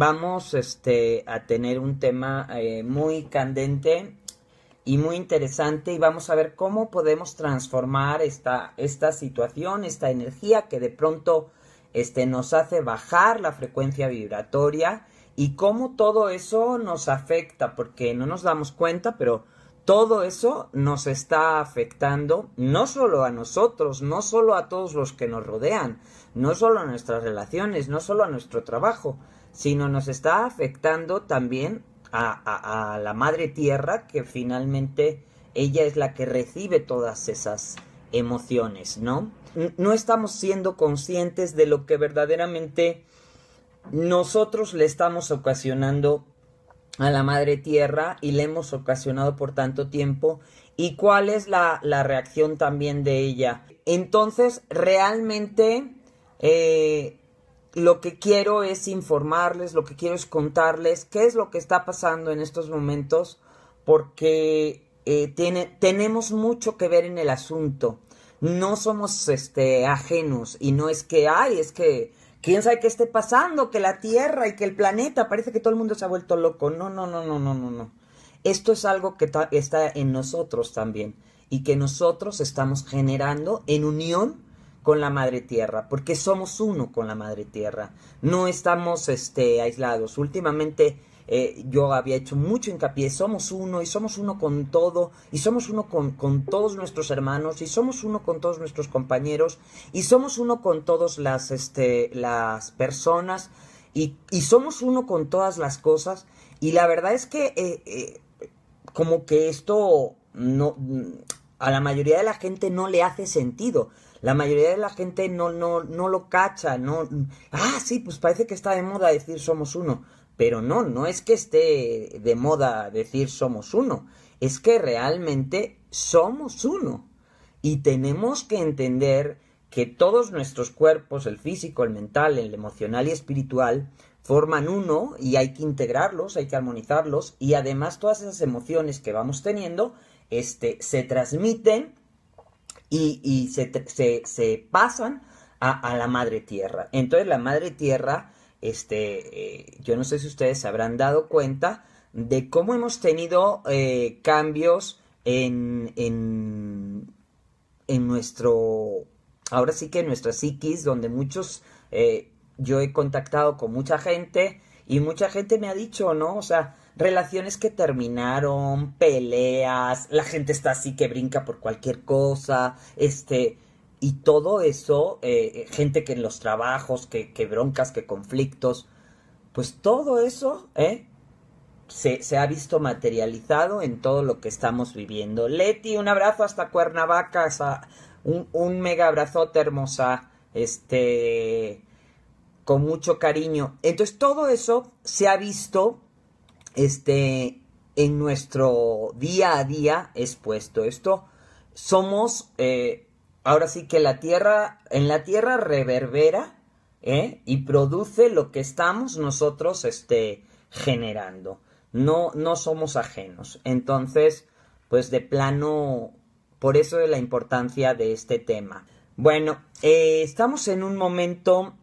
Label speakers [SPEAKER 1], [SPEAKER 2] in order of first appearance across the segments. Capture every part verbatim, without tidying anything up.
[SPEAKER 1] vamos este, a tener un tema eh, muy candente y muy interesante, y vamos a ver cómo podemos transformar esta, esta situación, esta energía que de pronto este, nos hace bajar la frecuencia vibratoria, y cómo todo eso nos afecta, porque no nos damos cuenta, pero todo eso nos está afectando no solo a nosotros, no solo a todos los que nos rodean, no solo a nuestras relaciones, no solo a nuestro trabajo, sino nos está afectando también a, a, a la Madre Tierra, que finalmente ella es la que recibe todas esas emociones, ¿no? No estamos siendo conscientes de lo que verdaderamente nosotros le estamos ocasionando a la Madre Tierra, y le hemos ocasionado por tanto tiempo, y cuál es la, la reacción también de ella. Entonces, realmente eh, lo que quiero es informarles, lo que quiero es contarles qué es lo que está pasando en estos momentos, porque eh, tiene, tenemos mucho que ver en el asunto. No somos este, ajenos, y no es que, ay, es que quién sabe qué esté pasando, que la Tierra y que el planeta, parece que todo el mundo se ha vuelto loco. No, no, no, no, no, no, no. Esto es algo que está en nosotros también, y que nosotros estamos generando en unión con la Madre Tierra, porque somos uno con la Madre Tierra. No estamos este, aislados. Últimamente eh, yo había hecho mucho hincapié, somos uno, y somos uno con todo, y somos uno con, con todos nuestros hermanos, y somos uno con todos nuestros compañeros, y somos uno con todas las, este, las personas, y, y somos uno con todas las cosas. Y la verdad es que eh, eh, como que esto no, a la mayoría de la gente no le hace sentido. La mayoría de la gente no, no, no lo cacha, no, ah, sí, pues parece que está de moda decir somos uno, pero no, no es que esté de moda decir somos uno, es que realmente somos uno, y tenemos que entender que todos nuestros cuerpos, el físico, el mental, el emocional y espiritual, forman uno, y hay que integrarlos, hay que armonizarlos, y además todas esas emociones que vamos teniendo, este, se transmiten y, y se, se, se pasan a, a la Madre Tierra. Entonces la Madre Tierra, este, eh, yo no sé si ustedes se habrán dado cuenta de cómo hemos tenido eh, cambios en, en, en nuestro, ahora sí que en nuestra psiquis, donde muchos, eh, yo he contactado con mucha gente, y mucha gente me ha dicho, ¿no? O sea, relaciones que terminaron, peleas, la gente está así que brinca por cualquier cosa, este, y todo eso, eh, gente que en los trabajos, que, que broncas, que conflictos, pues todo eso, ¿eh? Se, se ha visto materializado en todo lo que estamos viviendo. Leti, un abrazo hasta Cuernavaca, hasta un, un mega abrazote, hermosa, este, con mucho cariño. Entonces todo eso se ha visto este, en nuestro día a día expuesto. Esto somos, eh, ahora sí que la tierra, en la tierra reverbera, ¿eh? Y produce lo que estamos nosotros este, generando. No, no somos ajenos. Entonces, pues de plano, por eso de la importancia de este tema. Bueno, eh, estamos en un momento,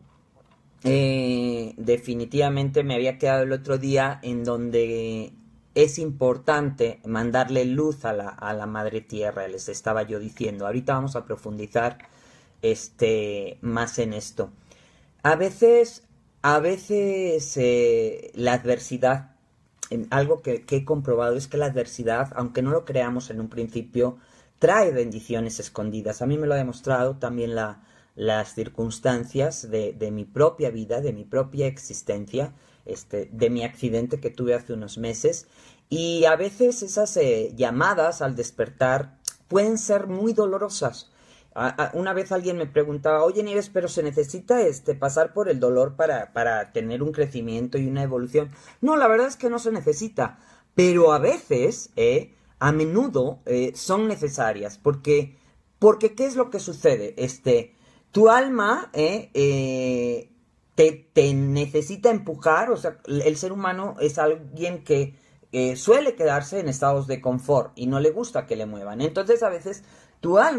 [SPEAKER 1] eh, definitivamente me había quedado el otro día, en donde es importante mandarle luz a la, a la Madre Tierra, les estaba yo diciendo. Ahorita vamos a profundizar este, más en esto. A veces, a veces eh, la adversidad, algo que, que he comprobado es que la adversidad, aunque no lo creamos en un principio, trae bendiciones escondidas. A mí me lo ha demostrado también la, las circunstancias de, de mi propia vida, de mi propia existencia, este, de mi accidente que tuve hace unos meses. Y a veces esas eh, llamadas al despertar pueden ser muy dolorosas. Una vez alguien me preguntaba, oye Nieves, pero se necesita este, pasar por el dolor para, para tener un crecimiento y una evolución. No, la verdad es que no se necesita, pero a veces, eh, a menudo, eh, son necesarias, porque, porque ¿qué es lo que sucede? Este, tu alma eh, eh, te, te necesita empujar, o sea, el ser humano es alguien que eh, suele quedarse en estados de confort y no le gusta que le muevan. Entonces a veces tu alma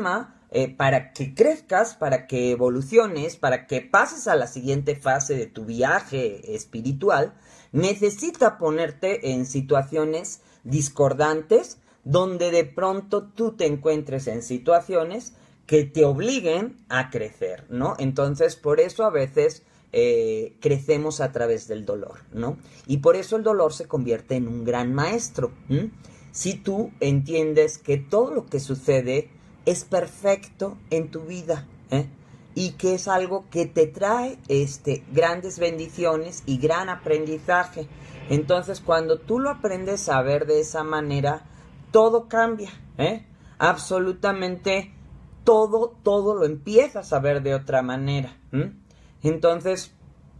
[SPEAKER 1] eh, para que crezcas, para que evoluciones, para que pases a la siguiente fase de tu viaje espiritual, necesita ponerte en situaciones discordantes, donde de pronto tú te encuentres en situaciones que te obliguen a crecer, ¿no? Entonces, por eso a veces eh, crecemos a través del dolor, ¿no? Y por eso el dolor se convierte en un gran maestro, ¿m? Si tú entiendes que todo lo que sucede es perfecto en tu vida, ¿eh? Y que es algo que te trae este, grandes bendiciones y gran aprendizaje. Entonces, cuando tú lo aprendes a ver de esa manera, todo cambia, ¿eh? Absolutamente todo, todo lo empiezas a ver de otra manera. ¿m? Entonces,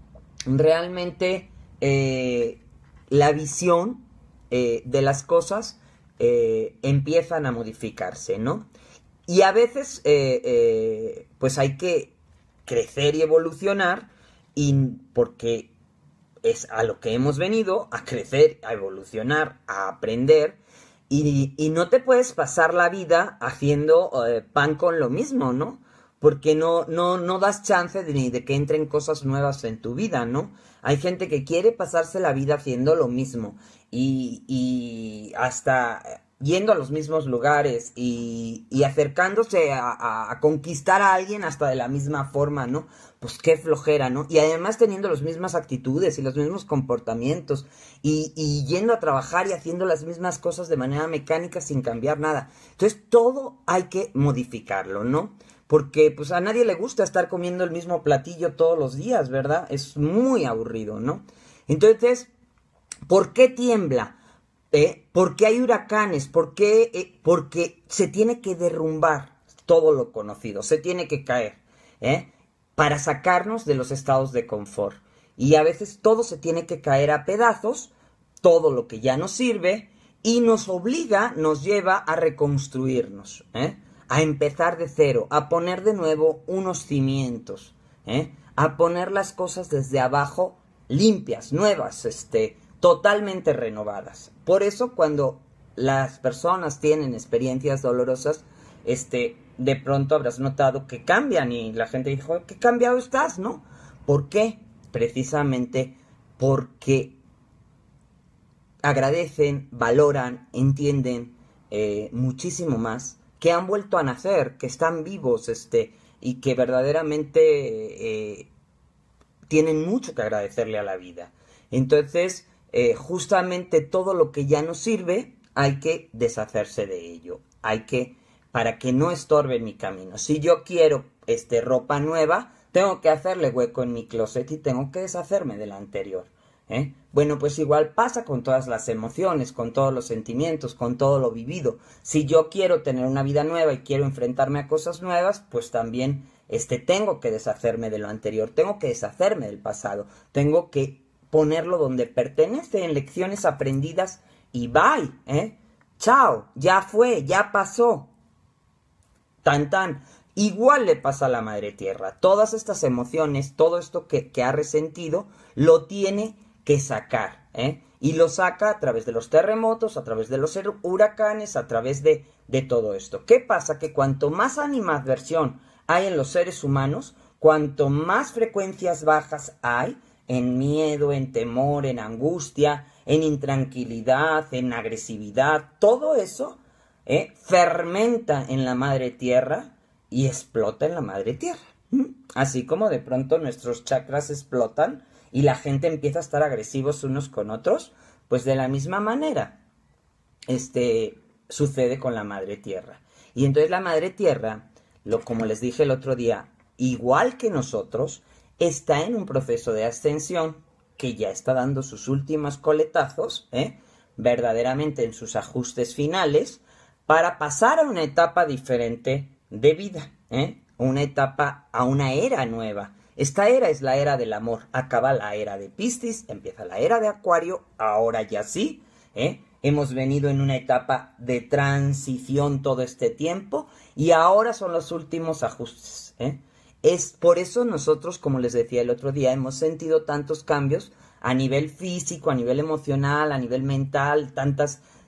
[SPEAKER 1] realmente eh, la visión eh, de las cosas eh, empiezan a modificarse, ¿no? Y a veces, eh, eh, pues hay que crecer y evolucionar, y porque es a lo que hemos venido, a crecer, a evolucionar, a aprender, y, y no te puedes pasar la vida haciendo eh, pan con lo mismo, ¿no? Porque no, no, no das chance de, ni de que entren cosas nuevas en tu vida, ¿no? Hay gente que quiere pasarse la vida haciendo lo mismo, y, y hasta yendo a los mismos lugares y, y acercándose a, a, a conquistar a alguien hasta de la misma forma, ¿no? Pues qué flojera, ¿no? Y además teniendo las mismas actitudes y los mismos comportamientos y, y yendo a trabajar y haciendo las mismas cosas de manera mecánica sin cambiar nada. Entonces todo hay que modificarlo, ¿no? Porque pues a nadie le gusta estar comiendo el mismo platillo todos los días, ¿verdad? Es muy aburrido, ¿no? Entonces, ¿por qué tiembla? ¿Eh? ¿Por qué hay huracanes? ¿Por qué? Eh, porque se tiene que derrumbar todo lo conocido, se tiene que caer, ¿eh? Para sacarnos de los estados de confort. Y a veces todo se tiene que caer a pedazos, todo lo que ya nos sirve, y nos obliga, nos lleva a reconstruirnos, ¿eh? A empezar de cero, a poner de nuevo unos cimientos, ¿eh? A poner las cosas desde abajo limpias, nuevas, este, totalmente renovadas. Por eso cuando las personas tienen experiencias dolorosas, este, de pronto habrás notado que cambian y la gente dijo, ¿qué cambiado estás, no? ¿Por qué? Precisamente porque agradecen, valoran, entienden eh, muchísimo más, que han vuelto a nacer, que están vivos, este, y que verdaderamente eh, tienen mucho que agradecerle a la vida. Entonces, eh, justamente todo lo que ya nos sirve, hay que deshacerse de ello. Hay que, para que no estorbe en mi camino. Si yo quiero este, ropa nueva, tengo que hacerle hueco en mi closet y tengo que deshacerme de la anterior, ¿eh? Bueno, pues igual pasa con todas las emociones, con todos los sentimientos, con todo lo vivido. Si yo quiero tener una vida nueva y quiero enfrentarme a cosas nuevas, pues también este, tengo que deshacerme de lo anterior, tengo que deshacerme del pasado, tengo que ponerlo donde pertenece, en lecciones aprendidas, y bye, ¿eh? Chao, ya fue, ya pasó. Tan tan. Igual le pasa a la Madre Tierra. Todas estas emociones, todo esto que, que ha resentido, lo tiene que sacar, ¿eh? Y lo saca a través de los terremotos, a través de los huracanes, a través de, de todo esto. ¿Qué pasa? Que cuanto más animadversión hay en los seres humanos, cuanto más frecuencias bajas hay, en miedo, en temor, en angustia, en intranquilidad, en agresividad, todo eso ¿eh? fermenta en la Madre Tierra y explota en la Madre Tierra. ¿Mm? Así como de pronto nuestros chakras explotan y la gente empieza a estar agresivos unos con otros, pues de la misma manera este, sucede con la Madre Tierra. Y entonces la Madre Tierra, lo, como les dije el otro día, igual que nosotros, está en un proceso de ascensión que ya está dando sus últimos coletazos, ¿eh? verdaderamente en sus ajustes finales, para pasar a una etapa diferente de vida, ¿eh? una etapa, a una era nueva. Esta era es la era del amor, acaba la era de Piscis, empieza la era de Acuario, ahora ya sí, ¿eh? hemos venido en una etapa de transición todo este tiempo, y ahora son los últimos ajustes, ¿eh? Es por eso nosotros, como les decía el otro día, hemos sentido tantos cambios a nivel físico, a nivel emocional, a nivel mental, tantas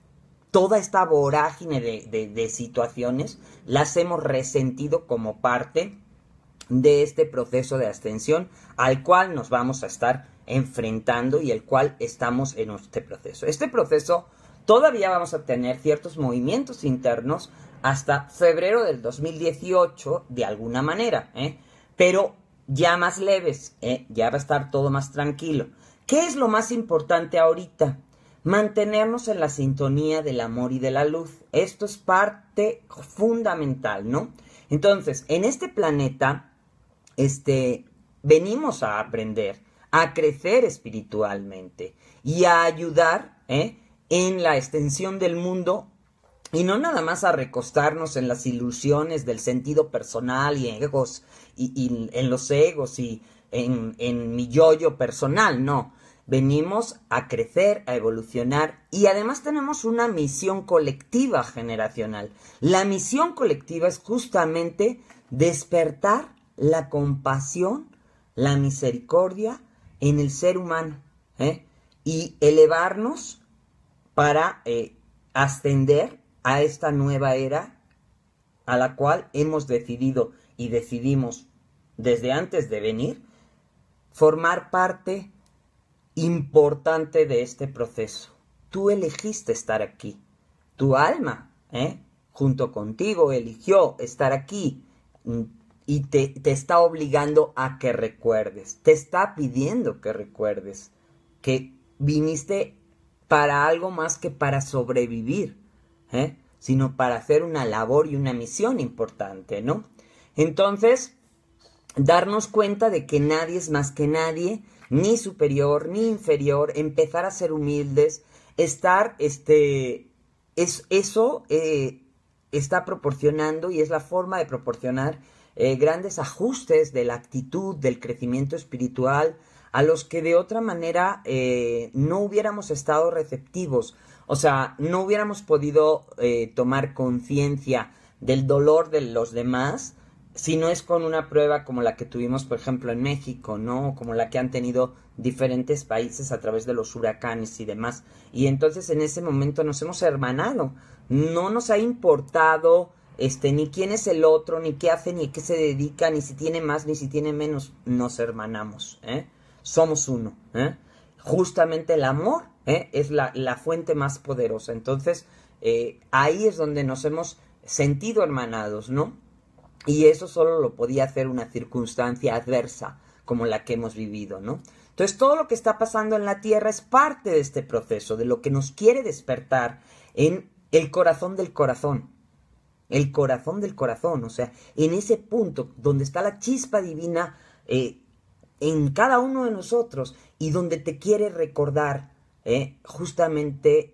[SPEAKER 1] toda esta vorágine de, de, de situaciones las hemos resentido como parte de este proceso de ascensión al cual nos vamos a estar enfrentando y el cual estamos en este proceso. Este proceso todavía vamos a tener ciertos movimientos internos hasta febrero del dos mil dieciocho de alguna manera, ¿eh? Pero ya más leves, ¿eh? Ya va a estar todo más tranquilo. ¿Qué es lo más importante ahorita? Mantenernos en la sintonía del amor y de la luz. Esto es parte fundamental, ¿no? Entonces, en este planeta, este, venimos a aprender, a crecer espiritualmente y a ayudar, ¿eh? en la extensión del mundo y no nada más a recostarnos en las ilusiones del sentido personal y en egos y, y en los egos y en, en mi yo-yo personal, no. Venimos a crecer, a evolucionar y además tenemos una misión colectiva generacional. La misión colectiva es justamente despertar la compasión, la misericordia en el ser humano, ¿eh? y elevarnos para eh, ascender a esta nueva era a la cual hemos decidido y decidimos desde antes de venir formar parte importante de este proceso. Tú elegiste estar aquí, tu alma, ¿eh? junto contigo eligió estar aquí y te, te está obligando a que recuerdes, te está pidiendo que recuerdes que viniste para algo más que para sobrevivir, ¿eh? sino para hacer una labor y una misión importante, ¿no? Entonces, darnos cuenta de que nadie es más que nadie, ni superior, ni inferior, empezar a ser humildes, estar, este, es, eso eh, está proporcionando y es la forma de proporcionar eh, grandes ajustes de la actitud, del crecimiento espiritual, a los que de otra manera eh, no hubiéramos estado receptivos, o sea, no hubiéramos podido eh, tomar conciencia del dolor de los demás si no es con una prueba como la que tuvimos, por ejemplo, en México, ¿no? Como la que han tenido diferentes países a través de los huracanes y demás. Y entonces en ese momento nos hemos hermanado. No nos ha importado este, ni quién es el otro, ni qué hace, ni qué se dedica, ni si tiene más, ni si tiene menos. Nos hermanamos, ¿eh? Somos uno, ¿eh? Justamente el amor, ¿eh? es la, la fuente más poderosa. Entonces, eh, ahí es donde nos hemos sentido hermanados, ¿no? Y eso solo lo podía hacer una circunstancia adversa como la que hemos vivido, ¿no? Entonces, todo lo que está pasando en la Tierra es parte de este proceso, de lo que nos quiere despertar en el corazón del corazón. El corazón del corazón, o sea, en ese punto donde está la chispa divina eh, en cada uno de nosotros y donde te quiere recordar eh, justamente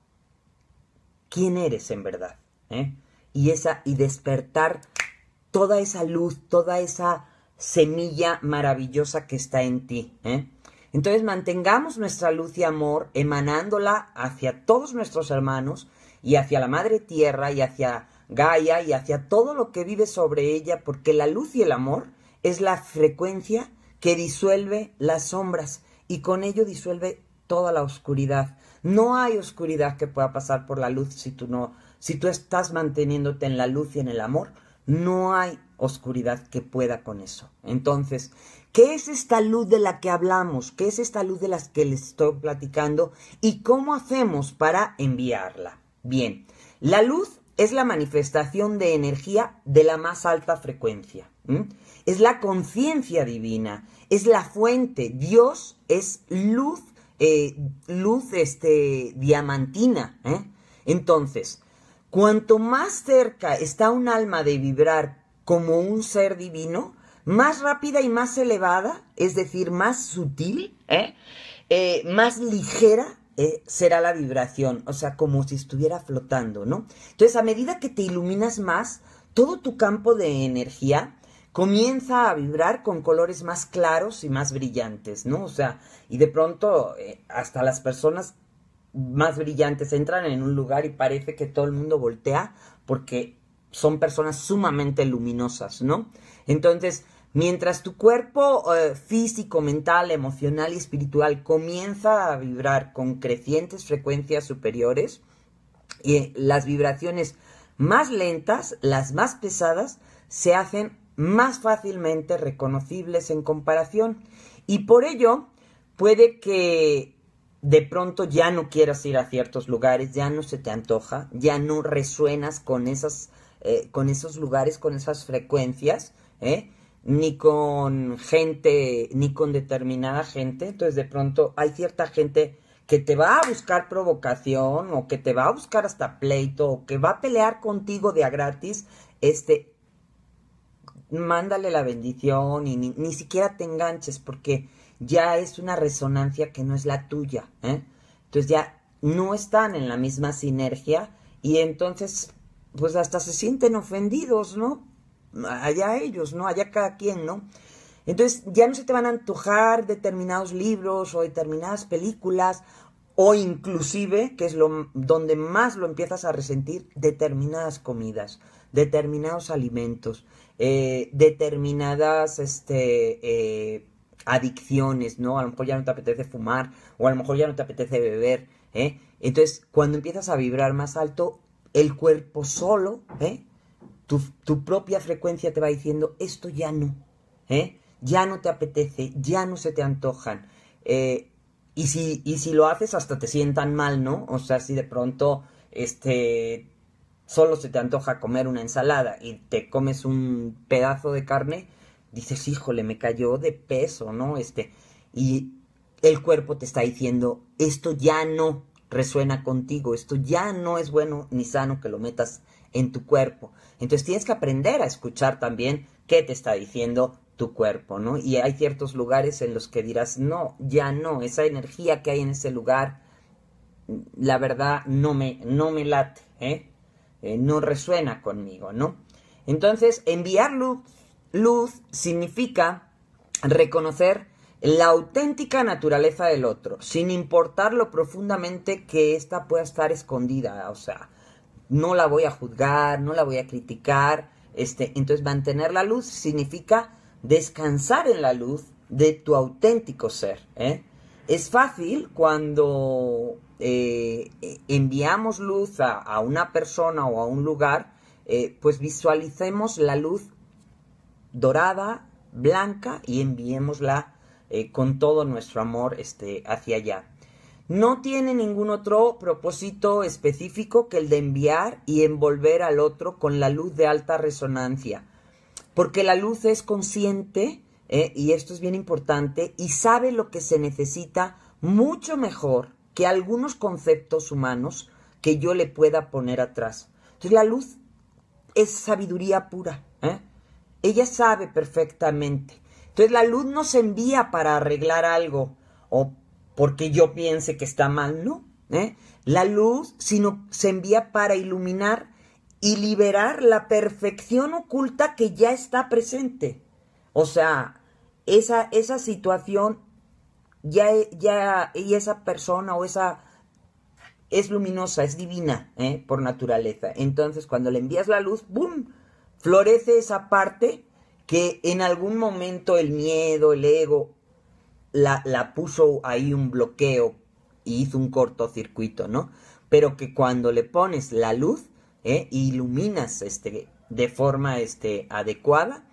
[SPEAKER 1] quién eres en verdad, ¿eh? y, esa, y despertar toda esa luz, toda esa semilla maravillosa que está en ti, ¿eh? Entonces mantengamos nuestra luz y amor emanándola hacia todos nuestros hermanos y hacia la Madre Tierra y hacia Gaia y hacia todo lo que vive sobre ella, porque la luz y el amor es la frecuencia que disuelve las sombras y con ello disuelve toda la oscuridad. No hay oscuridad que pueda pasar por la luz si tú no, si tú estás manteniéndote en la luz y en el amor. No hay oscuridad que pueda con eso. Entonces, ¿qué es esta luz de la que hablamos? ¿Qué es esta luz de la que les estoy platicando? ¿Y cómo hacemos para enviarla? Bien, la luz es la manifestación de energía de la más alta frecuencia. ¿Mm? Es la conciencia divina, es la fuente. Dios es luz, eh, luz este, diamantina. ¿eh? Entonces, cuanto más cerca está un alma de vibrar como un ser divino, más rápida y más elevada, es decir, más sutil, ¿eh? Eh, más ligera eh, será la vibración, o sea, como si estuviera flotando, ¿no? Entonces, a medida que te iluminas más, todo tu campo de energía comienza a vibrar con colores más claros y más brillantes, ¿no? O sea, y de pronto eh, hasta las personas más brillantes entran en un lugar y parece que todo el mundo voltea porque son personas sumamente luminosas, ¿no? Entonces, mientras tu cuerpo eh, físico, mental, emocional y espiritual comienza a vibrar con crecientes frecuencias superiores, Y las vibraciones más lentas, las más pesadas, se hacen más fácilmente reconocibles en comparación. Y por ello, puede que de pronto ya no quieras ir a ciertos lugares, ya no se te antoja, ya no resuenas con esas, eh, con esos lugares, con esas frecuencias, ¿eh? Ni con gente, ni con determinada gente. Entonces de pronto hay cierta gente que te va a buscar provocación, o que te va a buscar hasta pleito, o que va a pelear contigo de a gratis. Este, mándale la bendición y ni, ni siquiera te enganches, porque ya es una resonancia que no es la tuya, ¿eh? Entonces ya no están en la misma sinergia, y entonces pues hasta se sienten ofendidos, ¿no? Allá ellos, ¿no? Allá cada quien, ¿no? Entonces ya no se te van a antojar determinados libros o determinadas películas, o inclusive, que es lo donde más lo empiezas a resentir, determinadas comidas, determinados alimentos, eh, determinadas este, eh, adicciones, ¿no? A lo mejor ya no te apetece fumar, o a lo mejor ya no te apetece beber, ¿eh? Entonces, cuando empiezas a vibrar más alto, el cuerpo solo, ¿eh? Tu, tu propia frecuencia te va diciendo, esto ya no, ¿eh? Ya no te apetece, ya no se te antojan. Eh, y, si, y si lo haces, hasta te sientan mal, ¿no? O sea, si de pronto este, solo se te antoja comer una ensalada y te comes un pedazo de carne, dices, híjole, me cayó de peso, ¿no? Este, y el cuerpo te está diciendo, esto ya no resuena contigo, esto ya no es bueno ni sano que lo metas en tu cuerpo. Entonces tienes que aprender a escuchar también qué te está diciendo tu cuerpo, ¿no? Y hay ciertos lugares en los que dirás, no, ya no, esa energía que hay en ese lugar, la verdad no me, no me late, ¿eh? Eh, no resuena conmigo, ¿no? Entonces, enviar luz, luz significa reconocer la auténtica naturaleza del otro, sin importar lo profundamente que ésta pueda estar escondida. O sea, no la voy a juzgar, no la voy a criticar. Este, entonces, mantener la luz significa descansar en la luz de tu auténtico ser, ¿eh? Es fácil cuando eh, enviamos luz a, a una persona o a un lugar, eh, pues visualicemos la luz dorada, blanca, y enviémosla eh, con todo nuestro amor este, hacia allá. No tiene ningún otro propósito específico que el de enviar y envolver al otro con la luz de alta resonancia, porque la luz es consciente, eh, y esto es bien importante, y sabe lo que se necesita mucho mejor que algunos conceptos humanos que yo le pueda poner atrás. Entonces la luz es sabiduría pura, ¿eh? Ella sabe perfectamente. Entonces la luz no se envía para arreglar algo o porque yo piense que está mal, ¿no? ¿Eh? La luz sino se envía para iluminar y liberar la perfección oculta que ya está presente. O sea, esa, esa situación ya, ya, y esa persona o esa es luminosa, es divina, ¿eh? Por naturaleza. Entonces, cuando le envías la luz, ¡boom!, florece esa parte que en algún momento el miedo, el ego, la, la puso ahí un bloqueo y hizo un cortocircuito, ¿no? Pero que cuando le pones la luz, ¿eh? iluminas este, de forma este, adecuada,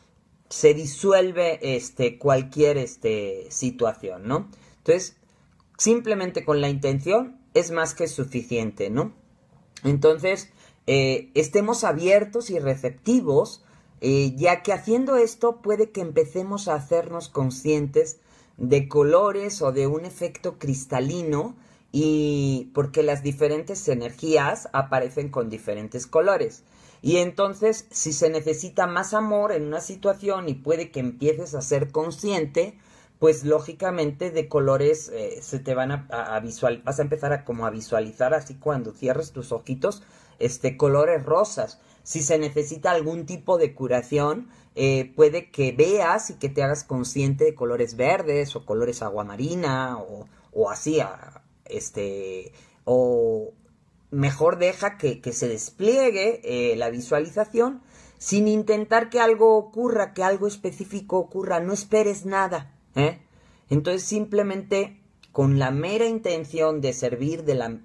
[SPEAKER 1] se disuelve este, cualquier este, situación, ¿no? Entonces, simplemente con la intención es más que suficiente, ¿no? Entonces, eh, estemos abiertos y receptivos, eh, ya que haciendo esto puede que empecemos a hacernos conscientes de colores o de un efecto cristalino, y porque las diferentes energías aparecen con diferentes colores. Y entonces, si se necesita más amor en una situación y puede que empieces a ser consciente, pues lógicamente de colores eh, se te van a, a, a visual, vas a empezar a como a visualizar, así cuando cierres tus ojitos, este, colores rosas. Si se necesita algún tipo de curación, eh, puede que veas y que te hagas consciente de colores verdes o colores aguamarina o, o así, a, este, o mejor deja que, que se despliegue eh, la visualización sin intentar que algo ocurra, que algo específico ocurra. No esperes nada, ¿eh? Entonces simplemente con la mera intención de servir de la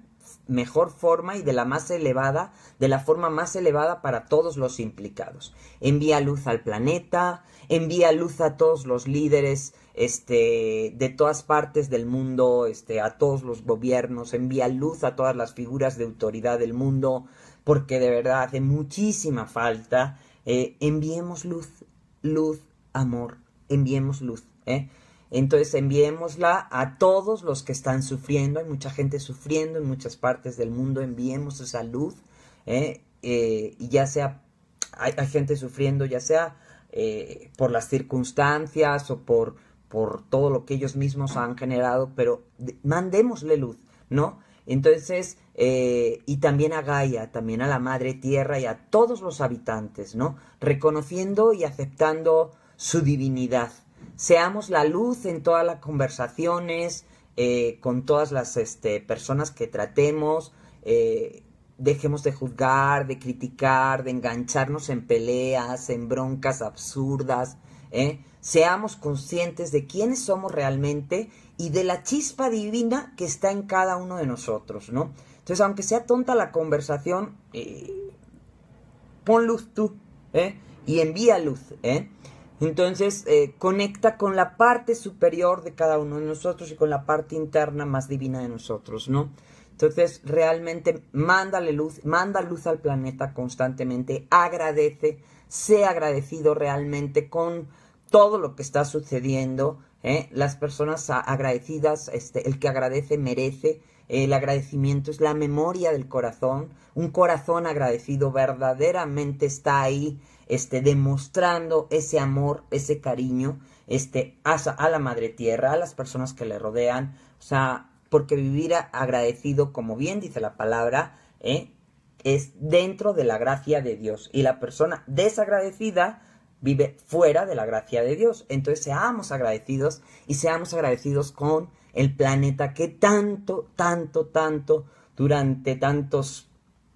[SPEAKER 1] mejor forma y de la más elevada, de la forma más elevada para todos los implicados. Envía luz al planeta, envía luz a todos los líderes este, de todas partes del mundo, este, a todos los gobiernos, envía luz a todas las figuras de autoridad del mundo, porque de verdad hace muchísima falta. Eh, enviemos luz, luz, amor, enviemos luz, ¿eh? Entonces enviémosla a todos los que están sufriendo. Hay mucha gente sufriendo en muchas partes del mundo. Enviemos esa luz, ¿eh? Eh, y ya sea, hay, hay gente sufriendo, ya sea eh, por las circunstancias o por, por todo lo que ellos mismos han generado, pero de, mandémosle luz, ¿no? Entonces, eh, y también a Gaia, también a la Madre Tierra y a todos los habitantes, ¿no? Reconociendo y aceptando su divinidad. Seamos la luz en todas las conversaciones, eh, con todas las este, personas que tratemos. Eh, dejemos de juzgar, de criticar, de engancharnos en peleas, en broncas absurdas. ¿eh? Seamos conscientes de quiénes somos realmente y de la chispa divina que está en cada uno de nosotros, ¿no? Entonces, aunque sea tonta la conversación, eh, pon luz tú, ¿eh? Y envía luz, ¿eh? Entonces, eh, conecta con la parte superior de cada uno de nosotros y con la parte interna más divina de nosotros, ¿no? Entonces, realmente, mándale luz, manda luz al planeta constantemente, agradece, sé agradecido realmente con todo lo que está sucediendo, ¿eh? Las personas agradecidas, este, el que agradece merece. El agradecimiento es la memoria del corazón. Un corazón agradecido verdaderamente está ahí, este, demostrando ese amor, ese cariño, este, a, a la Madre Tierra, a las personas que le rodean. O sea, porque vivir agradecido, como bien dice la palabra, ¿eh? es dentro de la gracia de Dios. Y la persona desagradecida vive fuera de la gracia de Dios. Entonces seamos agradecidos y seamos agradecidos con el planeta que tanto, tanto, tanto, durante tantos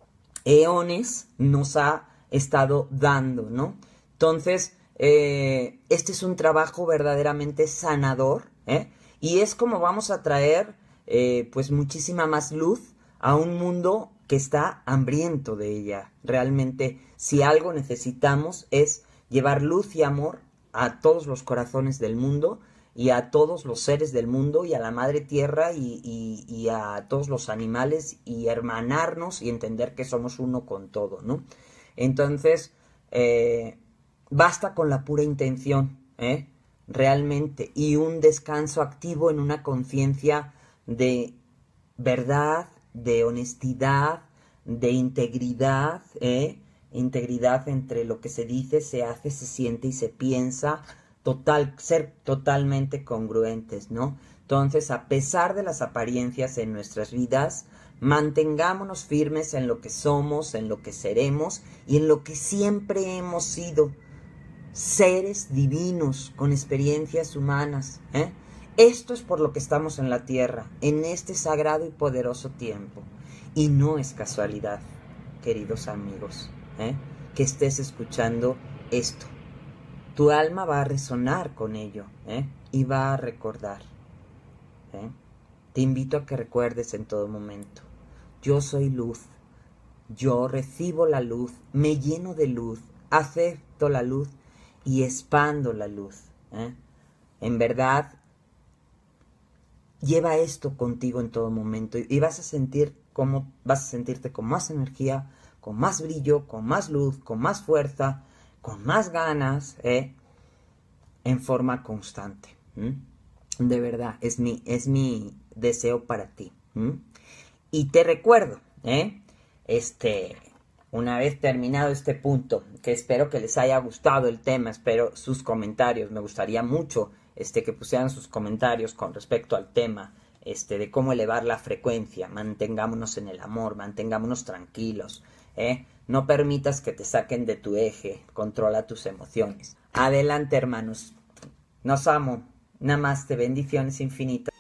[SPEAKER 1] eones nos ha estado dando, ¿no? Entonces, eh, este es un trabajo verdaderamente sanador, ¿eh? Y es como vamos a traer, eh, pues, muchísima más luz a un mundo que está hambriento de ella. Realmente, si algo necesitamos es llevar luz y amor a todos los corazones del mundo y a todos los seres del mundo y a la Madre Tierra y, y, y a todos los animales y hermanarnos y entender que somos uno con todo, ¿no? Entonces, eh, basta con la pura intención, ¿eh? Realmente, y un descanso activo en una conciencia de verdad, de honestidad, de integridad, ¿eh? Integridad entre lo que se dice, se hace, se siente y se piensa, total, ser totalmente congruentes, ¿no? Entonces, a pesar de las apariencias en nuestras vidas, mantengámonos firmes en lo que somos, en lo que seremos y en lo que siempre hemos sido, seres divinos con experiencias humanas, ¿eh? Esto es por lo que estamos en la tierra, en este sagrado y poderoso tiempo. Y no es casualidad, queridos amigos, ¿eh? que estés escuchando esto. Tu alma va a resonar con ello, ¿eh? y va a recordar. ¿eh? Te invito a que recuerdes en todo momento. Yo soy luz, yo recibo la luz, me lleno de luz, acepto la luz y expando la luz. ¿eh? En verdad, lleva esto contigo en todo momento y vas a sentir cómo vas a sentirte con más energía, con más brillo, con más luz, con más fuerza, con más ganas, ¿eh? en forma constante. ¿m? De verdad, es mi, es mi deseo para ti. ¿m? Y te recuerdo, ¿eh? este, una vez terminado este punto, que espero que les haya gustado el tema, espero sus comentarios, me gustaría mucho este, que pusieran sus comentarios con respecto al tema, este, de cómo elevar la frecuencia, mantengámonos en el amor, mantengámonos tranquilos, ¿eh? No permitas que te saquen de tu eje, controla tus emociones. Adelante, hermanos, nos amo, namaste, bendiciones infinitas.